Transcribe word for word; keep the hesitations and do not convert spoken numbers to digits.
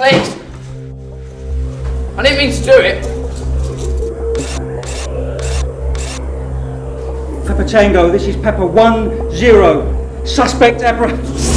Please. I didn't mean to do it. Pepper Tango, this is Pepper one zero. Suspect apprehended.